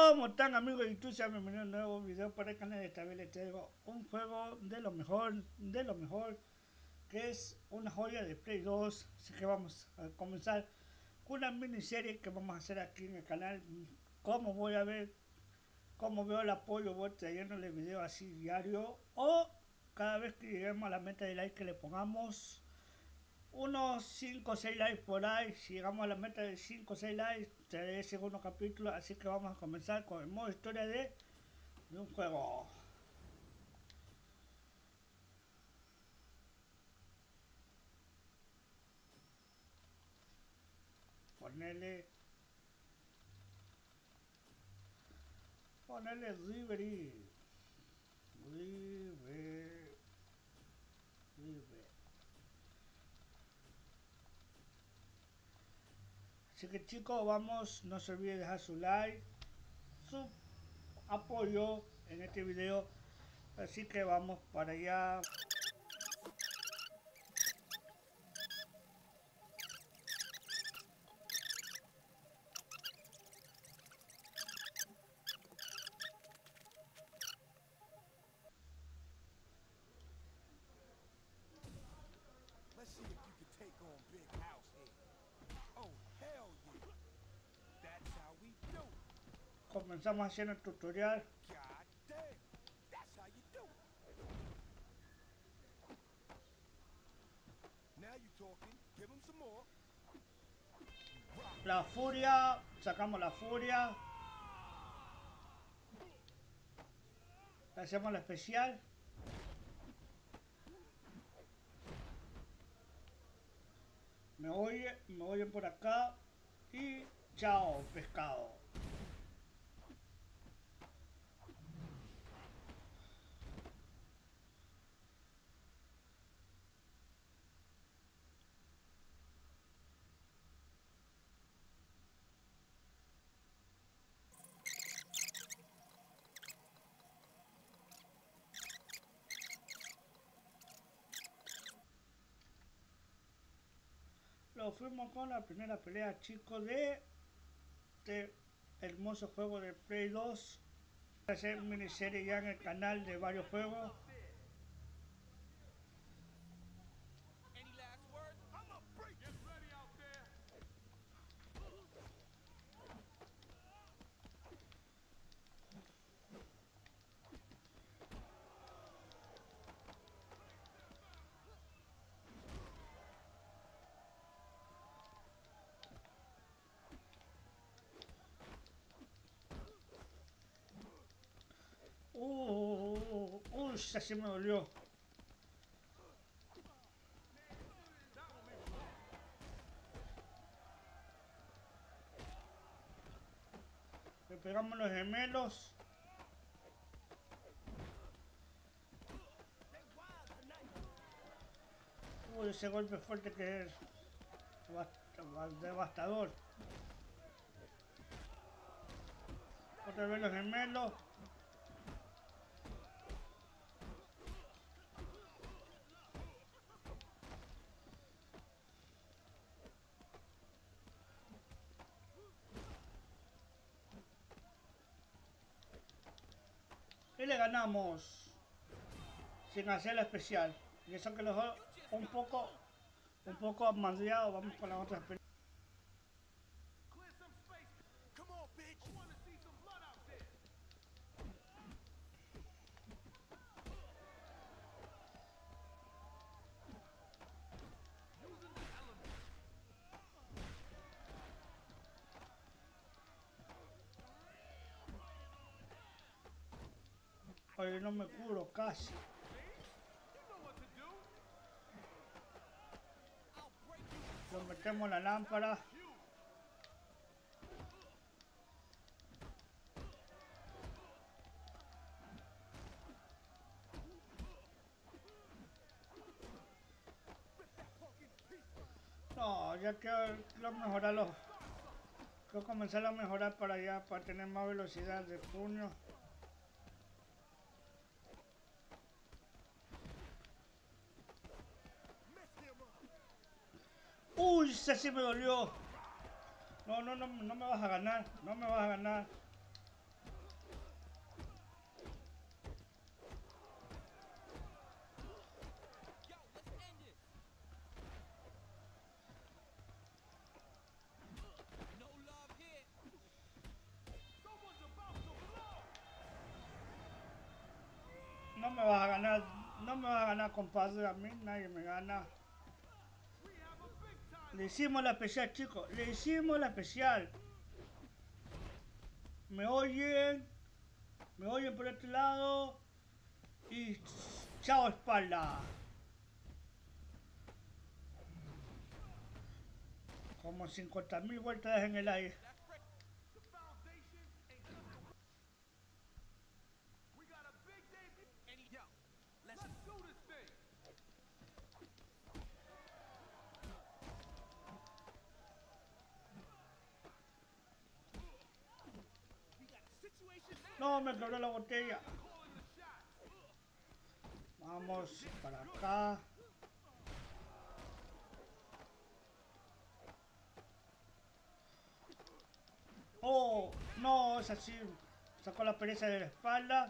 ¿Cómo están, amigos de YouTube? Sean bienvenidos a un nuevo video para el canal. Esta vez les traigo un juego de lo mejor, que es una joya de Play 2. Así que vamos a comenzar con una miniserie que vamos a hacer aquí en el canal. Como veo el apoyo, voy trayéndole video así diario, o cada vez que lleguemos a la meta de like que le pongamos unos 5 o 6 likes por ahí. Si llegamos a la meta de 5 o 6 likes, traeré el segundo capítulo. Así que vamos a comenzar con el modo historia de un juego. Ponerle River. Así que chicos, vamos, no se olviden dejar su like, su apoyo en este video. Así que vamos para allá. Let's see if you can take on Big House here. Oh, hell yeah. That's how we do it. Comenzamos haciendo el tutorial. God damn. That's how you do it. Now you talking. Give him some more. La furia, sacamos la furia. Hacemos la especial. Me oyen por acá. Y chao, pescado. Lo fuimos con la primera pelea, chicos, de este hermoso juego de Play 2. Voy a hacer miniserie ya en el canal de varios juegos. Any last words? I'm a break. Get ready out there. Así me dolió. Le pegamos los gemelos. Ese golpe fuerte que es devastador. Otra vez los gemelos. Y le ganamos sin hacer la especial. Y eso que los un poco amandeado. Vamos con la otra especial. Clear some space. Come on, bitch. I want to see some blood out there. Using the elements. Oye, no me curo casi. You know what to do. I'll break you. Lo metemos en la lámpara. No, ya quiero mejorarlo. Quiero comenzar a mejorar para allá, para tener más velocidad de puño. Uy, ese sí me dolió. No me vas a ganar, no me vas a ganar. No me vas a ganar, no me vas a ganar, compadre. A mí nadie me gana. We have a big time. Le hicimos la especial, chicos. Le hicimos la especial. Me oyen. Me oyen por este lado. Y chao espalda. Como 50.000 vueltas en el aire. The foundation ain't just a... We got a big debut. Yo, let's do this thing. We got a situation now. No, me quebró la botella. Calling the shots. Vamos para acá. Oh, no, es así. Sacó la pereza de la espalda.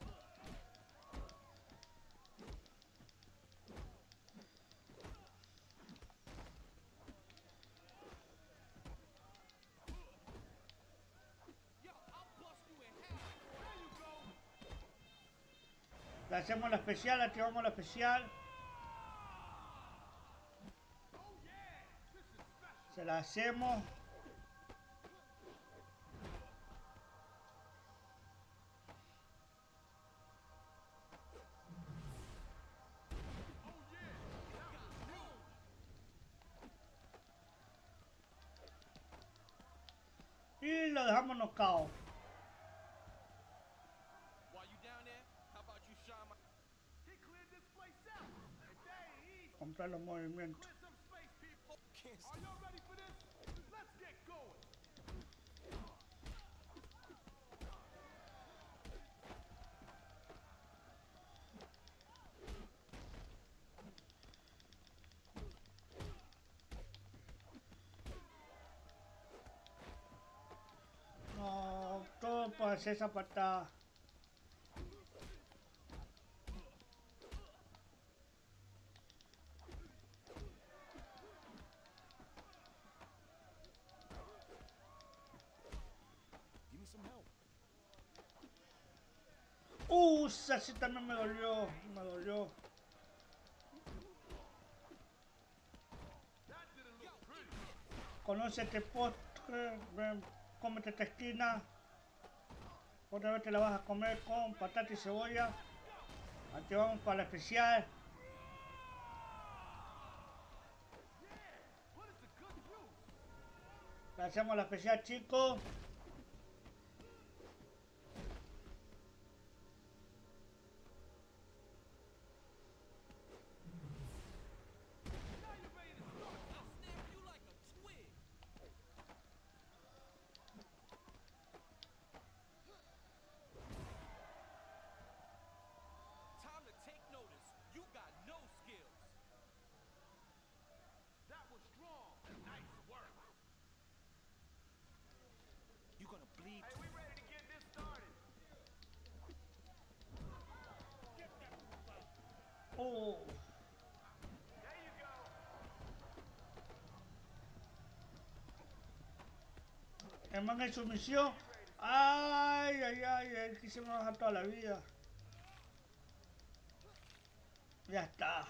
Yo, I'll bust you in half. There you go. Le hacemos la especial, activamos la especial. Oh yeah, this is special. Se la hacemos. Oh yeah, that was huge. Y lo dejamos knockout. While you down there, how about you shine my... He cleared this place out. And they easy. Comprar los movimientos. Clear some space, people. Are y'all ready for this? Let's get going. No, todo para hacer esa patada. Give me some help. Así también me dolió. Me dolió. That didn't look pretty. Conoce este postre. Ven, cómete esta esquina. Otra vez te la vas a comer con patata y cebolla. Activamos para la especial. What is the good use? Le hacemos la especial, chicos. Now you're ready to start. I'll snap you like a twig. Time to take notice. You got no skills. That was strong. Nice work. You're gonna bleed. Hey, we ready to get this started. Get that move out. Oh, There you go. el man en sumisión. Ay, ay, ay, él que se me baja toda la vida. Ya está.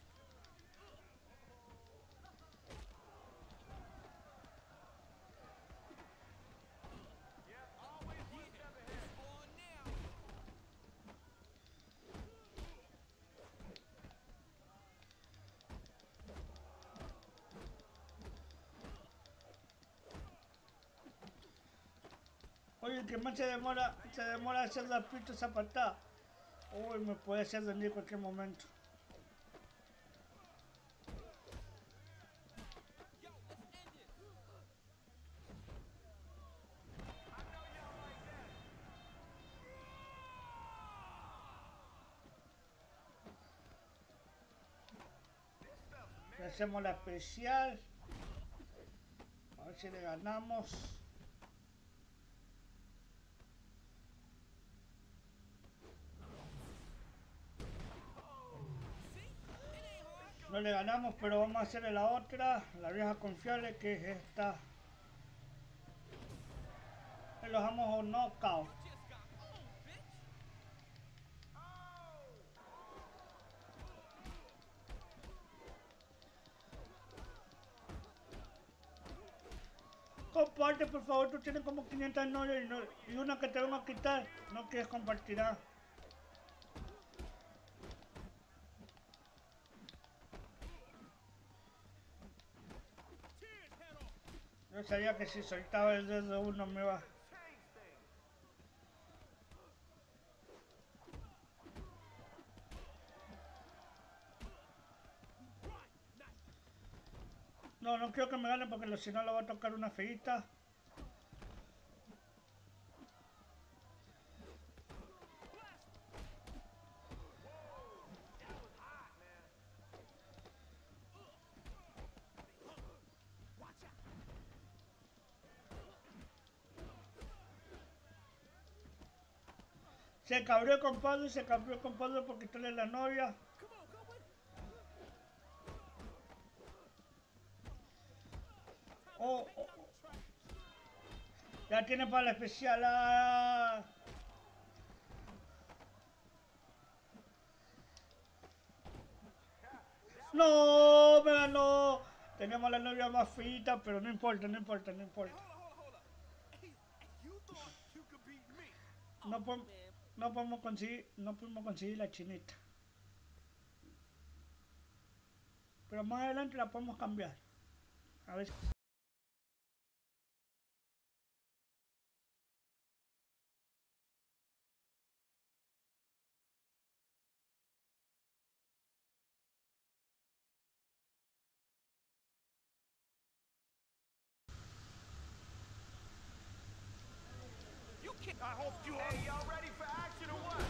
Yep, always one step ahead. On now. Oye, que man se demora a hacer la pista esa patada. Uy, me puede hacer daño en cualquier momento. Yo, let's end this. I know y'all like that. This stuff's Le hacemos la especial. A ver si le ganamos. No le ganamos, pero vamos a hacerle la otra, la vieja confiable, que es esta. Y los damos a un knockout. Just got owned, bitch. Oh, comparte, por favor, tú tienes como 500 novias y una que te van a quitar, no quieres compartir. Yo sabía que si soltaba el dedo uno me va. No, no quiero que me gane porque si no le va a tocar una feita. Se cabrió con Pablo y se cabrió con Pablo por quitarle la novia. Oh, oh, oh. Ya tiene para la especial. No, me ganó. Teníamos la novia más feita, pero no importa, no importa, no importa. No, no podemos conseguir la chinita. Pero más adelante la podemos cambiar. A ver. I hope you are. Hey, y'all ready for action or what?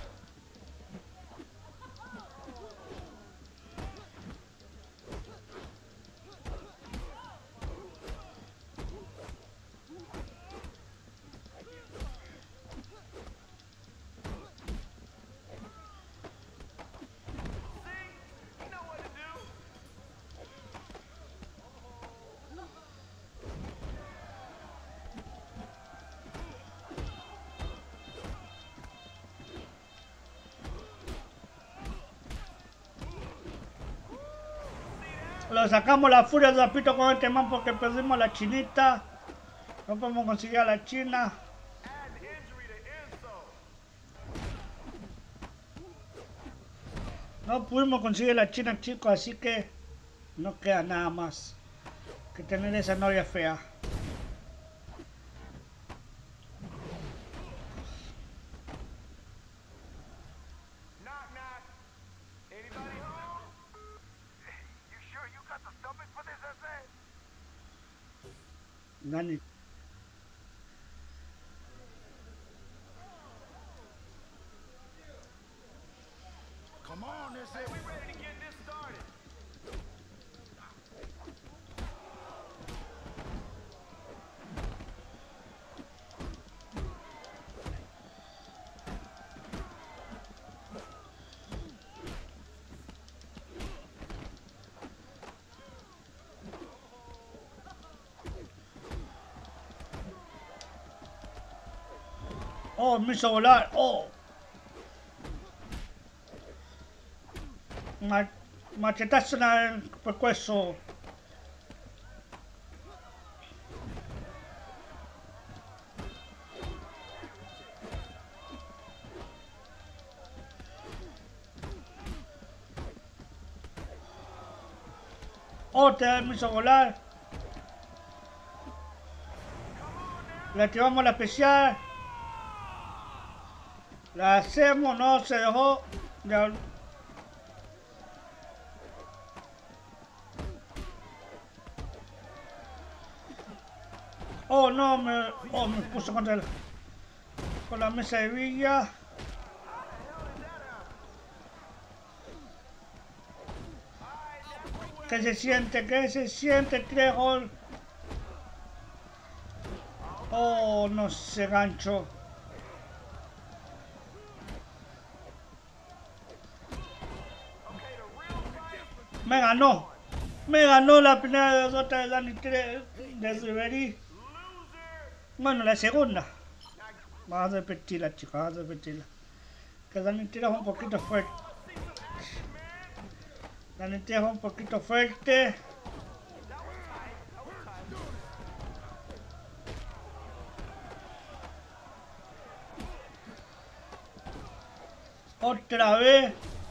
See? You know what to do. Lo sacamos la furia de Zapito con este man porque perdimos la chinita. No podemos conseguir a la china. Add injury to insult. No pudimos conseguir la china, chicos, así que no queda nada más que tener esa novia fea. Knock, knock. Anybody home? You sure you got the stomach for this essay? Dani. Come on, this is. We ready to get this started. Oh, me hizo volar. Oh. Machetazo en el pescuezo. Oh, me hizo volar. Le activamos la especial. La hacemos, no se dejó. Ya. Oh no, me puso contra con la mesa de Villa. ¿Qué se siente? ¿Qué se siente, Trejol? Oh, no se gancho. Me ganó la primera derrota de Dani de Ribery. Bueno, la segunda. Vamos a repetirla, chicos, vamos a repetirla. Que Dani es un poquito fuerte. Dani es un poquito fuerte. Otra vez.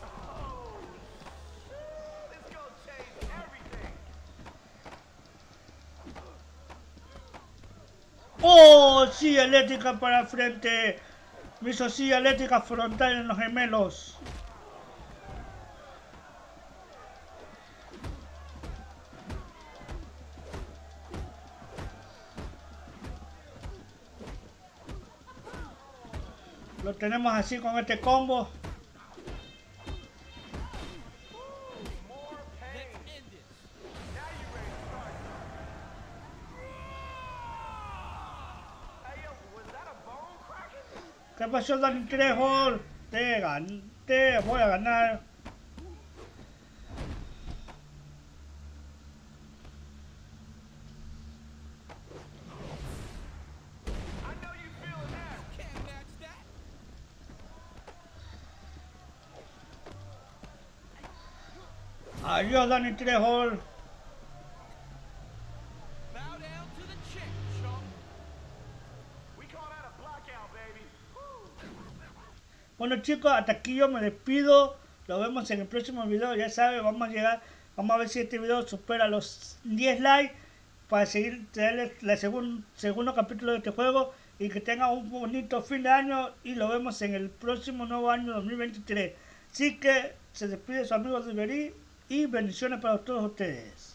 ¡Oh! Silla eléctrica para el frente. Me hizo silla eléctrica frontal en los gemelos. Lo tenemos así con este combo. ¿Qué pasó, Dani Trejo? Te voy a ganar. Adiós, Dani Trejo. Bueno, chicos, hasta aquí yo me despido. Nos vemos en el próximo video. Ya saben, vamos a ver si este video supera los 10 likes para seguir traerles el segundo capítulo de este juego y que tengan un bonito fin de año y lo vemos en el próximo nuevo año 2023. Así que se despide su amigo Riverí y bendiciones para todos ustedes.